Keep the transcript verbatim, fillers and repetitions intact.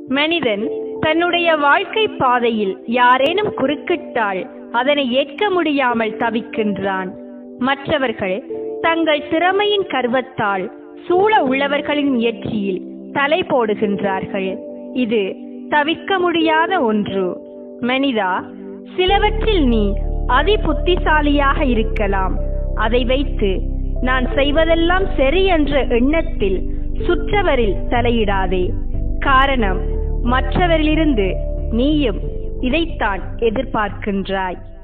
மனிதன் தன்னுடைய வாழ்க்கை பாதையில் யாரேனும் குறுக்கிட்டால் அதனை ஏற்க முடியாமல் தவிக்கின்றான். மற்றவர்கள் தங்கள் திறமையின் கர்வத்தால் சூழ உள்ளவர்களின் முயற்சியில் தலை போடுகின்றார்கள். இது தவிர்க்க முடியாத ஒன்று. மனிதா, சிலவற்றில் நீ அதி புத்திசாலியாக இருக்கலாம். அதை வைத்து நான் செய்வதெல்லாம் சரி என்ற எண்ணத்தில் சுற்றவரில் தலையிடாதே. காரணம், மற்றவரிலிருந்து நீயும் இதைத்தான் எதிர்பார்க்கின்றாய்.